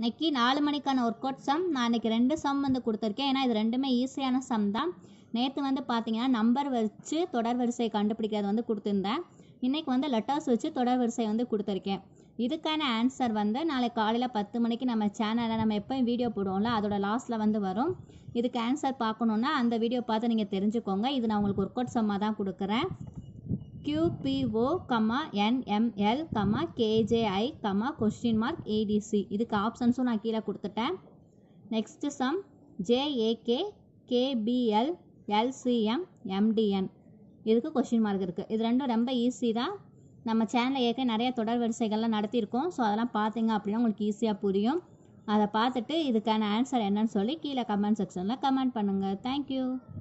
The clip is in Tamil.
இன்னைக்கு 4 மணிக்கான ஒர்க் அவுட் சம் நான் இன்றைக்கி 2 சம் வந்து கொடுத்துருக்கேன். ஏன்னா இது ரெண்டுமே ஈஸியான சம் தான். நேற்று வந்து பார்த்தீங்கன்னா நம்பர் வச்சு தொடர் வரிசை கண்டுபிடிக்கிறது வந்து கொடுத்துருந்தேன். இன்றைக்கி வந்து லெட்டர்ஸ் வச்சு தொடர் வரிசை வந்து கொடுத்துருக்கேன். இதுக்கான ஆன்சர் வந்து நாளைக்கு காலையில் 10 மணிக்கு நம்ம சேனலில் நம்ம எப்போயும் வீடியோ போடுவோம்ல, அதோட லாஸ்ட்டில் வந்து வரும். இதுக்கு ஆன்சர் பார்க்கணுன்னா அந்த வீடியோ பார்த்து நீங்கள் தெரிஞ்சுக்கோங்க. இது நான் உங்களுக்கு ஒர்க் அவுட் சம்மாக தான் கொடுக்குறேன். QPO, NML, KJI, question mark ADC. இதுக்கு ஆப்ஷன்ஸும் நான் கீழே கொடுத்துட்டேன். Next sum JAK, KBL, LCM, MDN. இதுக்கு கொஸ்டின் மார்க் இருக்குது. இது ரெண்டும் ரொம்ப ஈஸி தான். நம்ம சேனலில் ஏற்கனவே நிறைய தொடர் வரிசைகள்லாம் நடத்தியிருக்கோம். ஸோ அதெல்லாம் பார்த்தீங்க அப்படின்னா உங்களுக்கு ஈஸியாக புரியும். அதை பார்த்துட்டு இதுக்கான ஆன்சர் என்னன்னு சொல்லி கீழே கமெண்ட் செக்ஷனில் கமெண்ட் பண்ணுங்கள். தேங்க்யூ.